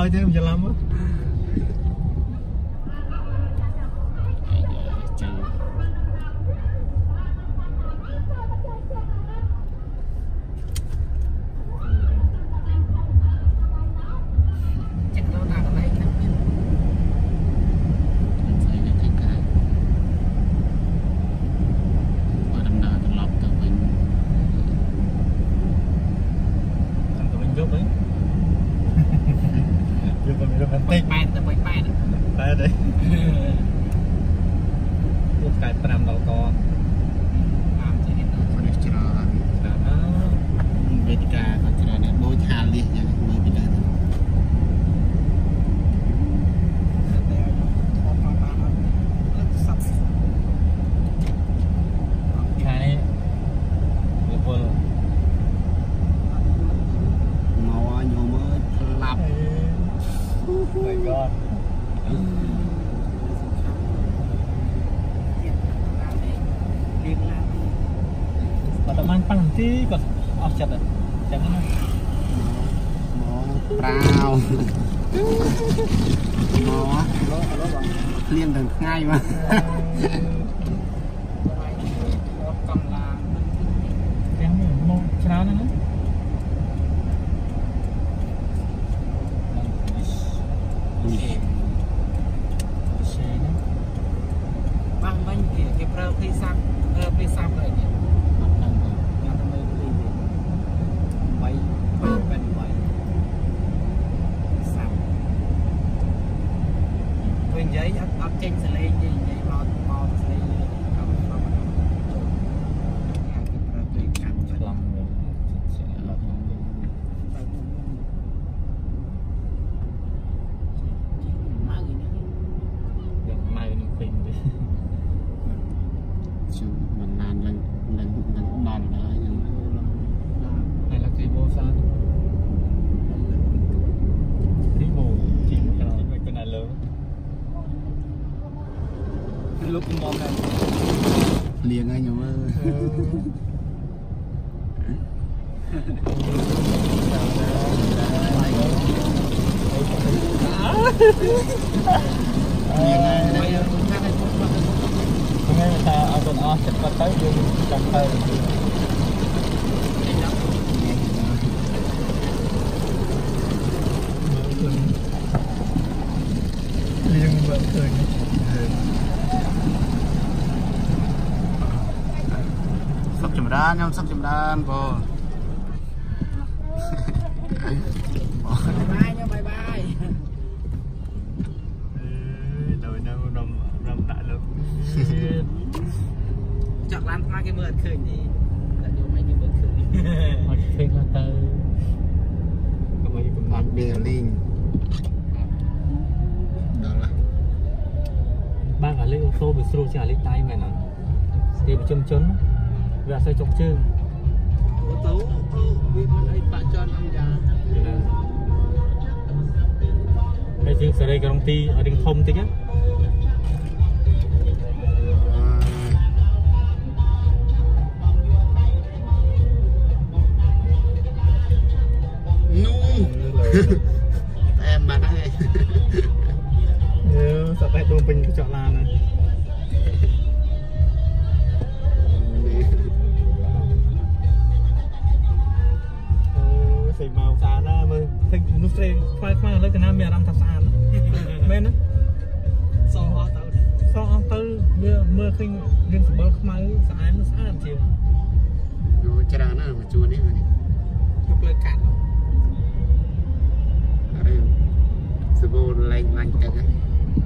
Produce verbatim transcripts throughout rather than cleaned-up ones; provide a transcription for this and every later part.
ao chứ không cho lắm á Bạch bạch là bạch bạch đấy đấy lúc cái pram đầu to làm cho nên nó phải chờ đó về đi cả còn chờ này bôi thà liền nha mới bị đây cái vô màu nhiều mới lặp my god mà tao mang bằng tí còn ở chặt à chẳng hạn rau mò liên thường ngay mà cái mông cháo nữa băng băng kia cái pro phi sam phi sam rồi nhỉ nhà tôi mới đi bay bay bay bay sam bên giấy ấp ấp trên sẽ lên gì vậy mò mò sẽ lên ấp ấp ấp nhà cái pro phi sam làm mình làm lần lần lần đòn đó nhưng hay là cái vô sao đi bộ chỉ cái này cái này lớn lúc mong này liền ngay nhiều mơ nghe người ta ở bên đó chụp tới vô trong tay liên vẫn thường sắp chụp đan nhau sắp chụp đan vô bye nha bye bye đời nào nằm nằm tại luôn chọn làm hai cái mưa khởi đi là nhiều mấy cái mưa khởi họ phê là tơ có mấy cái mặt bìa linh đó là bác ở lấy ô tô bị sưu trả lấy tay mày nè đi bị châm chấn và xoay chọc chương ô tô ô tô vì mình ấy bạn cho ông già cái chương sẽ đây cái công ty ở đỉnh thông tí á em mà đây nhớ sợ tay đồn bình cái chọn là này xì màu xa ra mà thích nút xe khoai khoai lấy cái nam mẹ làm thật xa lắm bên đó so ho tao so tư mưa mưa khinh liên bờ khmai xa ai nó xa làm chiều nó chả nó mà chua đấy mà chụp lên cạn ở đây sờ bồ lên lạnh cạn á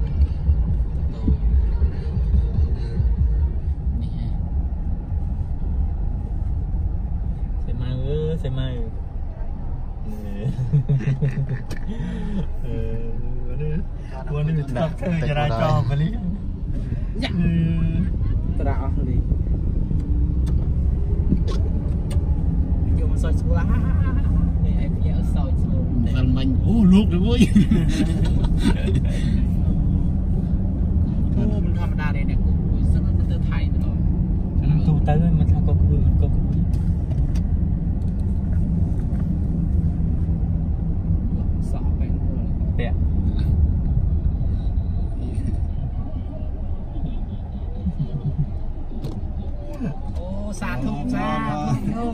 xe mai ơi xe maiวันนี้มีทับเธอจะได้จอบวันนี้ตราเอาเลยอยู่มาซอยสุราไอ้เพี้ยซอยสุรามันมันโอ้ลูกเลยเว้ยโอ้มันธรรมดาเลยเนี่ยกูซึ่งมันเตอร์ไทยไปต่อตูเตอร์มันทำก็คือก็คือ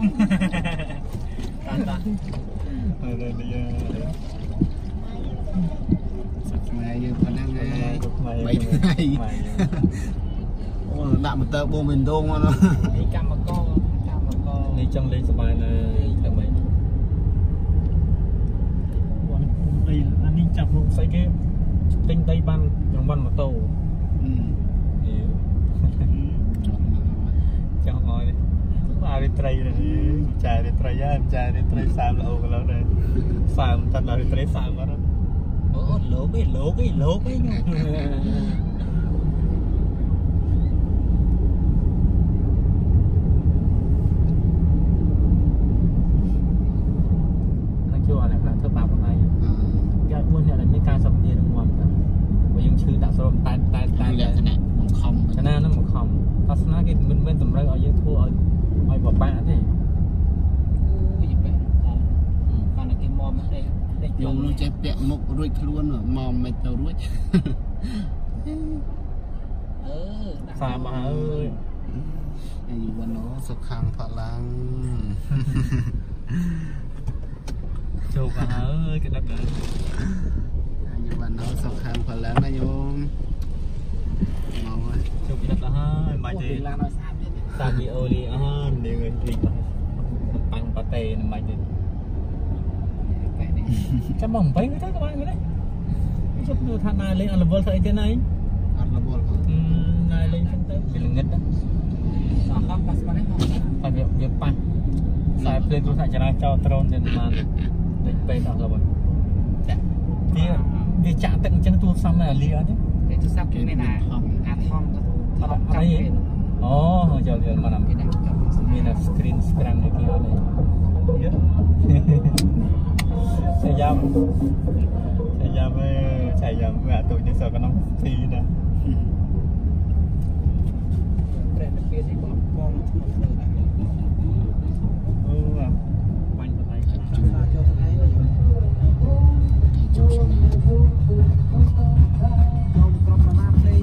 តាតាអរនេះសាច់ខ្មែរយើងប៉ុណ្ណឹងឯងបីថ្ងៃអូដាក់ម៉ូទ័របូមវិញដងមកនោះនេះកម្មករកម្មករនេះចង់លេងសប្បាយនៅតែមិនបងដីអានេះចាប់រូបស្អីគេទិញដីបានរង្វាន់ម៉ូតូចង់ឲ្យអារីត្រីចារីត្រីហើយចារីត្រីសាមល្អកន្លងដែរសាមតារីត្រីសាមអត់អូលោកឯងលោកឯងលោកឯងនឹងជួអានេះណាធ្វើបាបខ្លួនឯងគេឲ្យមួយអ្នកដែលមានការសម្ភារនឹងមកទៅបើយើងឈឺដាក់ស្រោមតែតែតែលក្ខណៈបង្ខំខណៈហ្នឹងបង្ខំសាសនាគេមិនមែនតម្រូវឲ្យយើងធ្វើឲ្យឲ្យបបាក់ទេអូយបែបបានតែគេមកមកទេយងនឹងចេះពាក់មុខរួចខ្លួនមកមិនទៅរួចអឺសាមអើយអីវណ្ណសុខាំងផលាំងចូលក៏អើយគេដឹកដល់អីវណ្ណសុខាំងផលាំងណាញោមមកហើយចូលគេដឹកដល់ហើយមិនទេឡានឲ្យស្អាតទៀតសាមីអូលីអើនាងរីកប៉ាំងប៉ាតេនឹងមិនទេចាំបងបែងទៅក៏បានដែរជប់ទៅថាណៃលេងអត់លវលស្អីទៀតណៃអត់លវលណៃលេងទៅវាល្ងឹតអត់ខំប៉ាសបានហ្នឹងតែវាវាប៉ះខ្សែភ្លើងគ្រោះថ្នាក់ចរាចរណ៍ដ្រូនទៅបានលេងពេកអត់លវលចាវាវាចាក់ទឹកអញ្ចឹងទូសំនៅអាលីអត់ទេគេទូរស័ព្ទគេមានអាអាថងអត់អីអូចូលយើងមកណាគេដាក់មាន screen screen នេះគេអត់ទេsaya jam saya jam saya jam atau ni saya kena free dah. Trend dia ni bom bom semua dah. Oh, banyak betul. Cuma jauh betul. Jauh sini. Jauh kerap mana ni?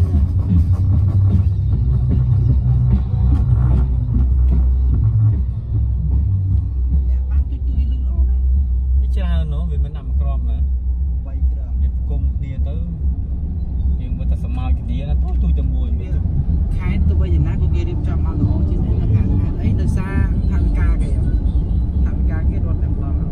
ច្រើននោះវាមិនដាក់មកក្រមណាបីក្រមវាគុំគ្នាទៅយើងមើលតែសមោចគ្នាណាទូទូតែមួយមើលខេត្តទៅវិញណាក៏គេរៀបចំមកល្អជាងនេះណាខាងខេត្តអីដោយសារថវិកាគេថវិកាគេរត់តែម្ដង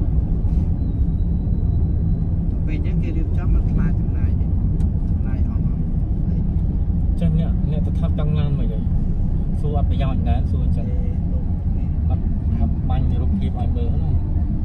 ពេលអញ្ចឹងគេរៀបចំមកខ្លាចចំណាយចំណាយអស់អស់ចឹងអ្នកអ្នកទៅថាប់ចង់ឡើងមកសួរអត់ប្រយោជន៍ដែរសួរអញ្ចឹងអត់អត់បាញ់រូបភាពឲ្យមើលណា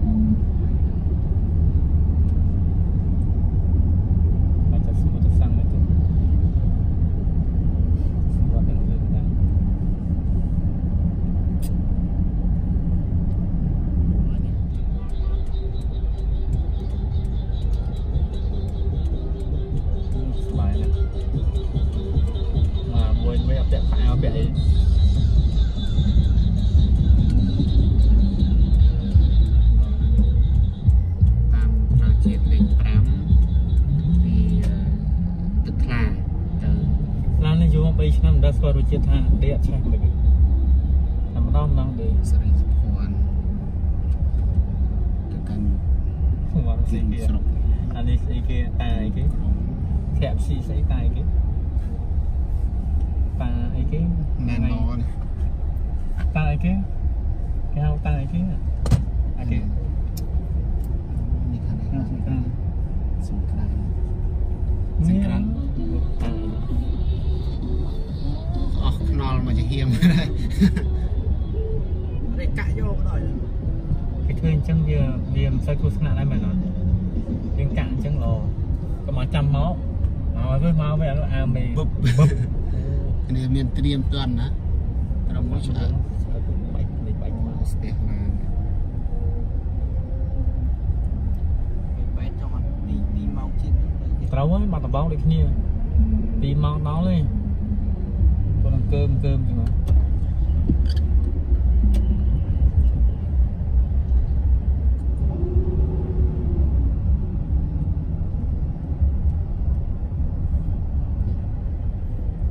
ឆ្នាំដល់ស្គាល់រសជាតិថាដេកឆេះមិនតែម្ដងម្ដងទេសេរីសុភ័ណ្ឌទៅកាន់មកស្អីគេអានេះស្អីគេតាអីគេធាក់ស៊ីស្អីតាអីគេតាអីគេណែនណនេះតាអីគេគេហៅតាអីគេអាគេនេះខាងនេះសំក្រានសំក្រានសំក្រានអស់ខ្នល់មកជាហៀមតែកាក់យកក៏ដោយគេធ្វើអញ្ចឹងវាវាមិនសូវគ្រោះថ្នាក់ដែរមែនអត់យើងកាក់អញ្ចឹងល្អក៏មកចាំមកមកវិញមកវិញអាមេបឹបបឹបគ្នាមានត្រៀមតាន់ណាត្រឹមមកឆ្លើយបាច់នេះបាច់មកស្ទះមកបែបចង់ទីទីម៉ោងជិតត្រូវហើយបាត់ដបងដូចគ្នាពីម៉ោងដល់ទេcòn cơm cơm gì mà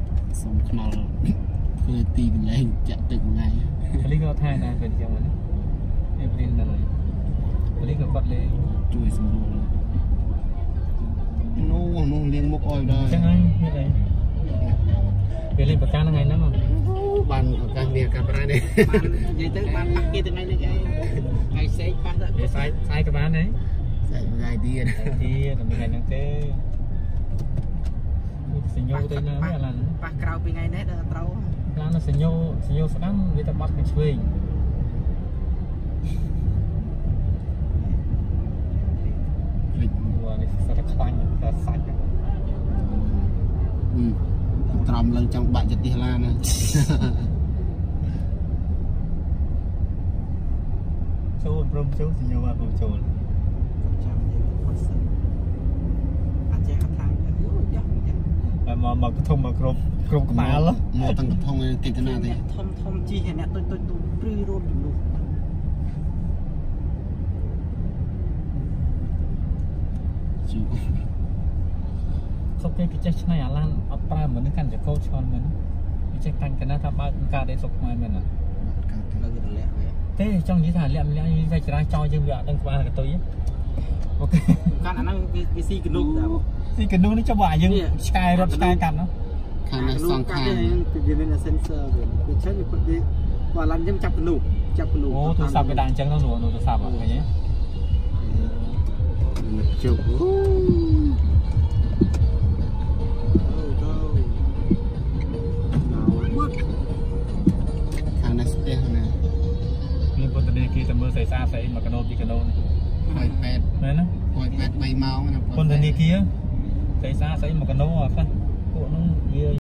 xong knal ធ្វើទីកន្លែងចាក់ទឹកមួយថ្ងៃលីក៏ថែដែរពេលចឹងហ្នឹងនេះព្រីនហ្នឹងព្រីនក៏គាត់លេងជួយសម្រួលនោះនោះលៀងមុខអោយដែរចឹងហើយមានអីពេលលេងប្រកាសថ្ងៃហ្នឹងបានឱកាសមានកាមេរ៉ានេះបាននិយាយទៅបានប៉ះគេថ្ងៃនេះឯងថ្ងៃសេកប៉ះទៅវាសាយសាយក៏បានដែរសាយថ្ងៃទៀតទៀតតែថ្ងៃហ្នឹងទេសញ្ញោទៅណាវាឡានប៉ះក្រៅពីថ្ងៃនេះដល់ត្រូវឡានសញ្ញោសញ្ញោស្ដាំវាទៅបាត់ពីឆ្វេងភ្លេចវ៉ានេះសិតតែខ្វាញ់តែសាច់ត្រំឡើងចង់បាក់ចិត្តទីឡានណាចូលព្រមចូលសញ្ញោមកព្រមចូលចាំនិយាយទៅសិនអាចចេះហាត់ឡើងទៅយោយ៉ាតែមកមកធំមកគ្រប់គ្រប់ក្បាលមកតាំងកំផុងកិច្ចណាទេធំធំជីឲ្យអ្នកទុយទុយទុយព្រឺរត់ជំនួសជូសុកគេគេចេះឆ្នៃអាឡានអត់ប្រើមិនកាន់ចកោឆ្លន់មិនគេចេះតាំងកណាថាបើការដេសុកខ្មែរមែនណាការទៅលើរលាក់វាទេចង់និយាយថាលាក់លាក់វាច្រាចោលយើងវាអត់ដឹងក្បាលកតុយអូខេកាន់អាហ្នឹងវាស៊ីកនុកដែរស៊ីកនុកនេះចាំបើយើងឆ្កែរត់ឆ្កែកាន់នោះខាងនេះសងខាងវាមាន sensor វាវាឆេះវាគាត់វាបើឡានយើងចាប់កនុកចាប់កនុកអូទូរស័ព្ទវាដាក់អញ្ចឹងនោះនោះទូរស័ព្ទហ្នឹងឃើញទេជុកមានពន្ធនាគារតែមើលស្អីស្អាតស្អីមកកណូពីកណូនេះហើយពេទ្យមែនណាហើយពេទ្យបីម៉ោងណាពន្ធនាគារស្អីស្អាតស្អីមកកណូអត់ខ្លះពួកនោះវា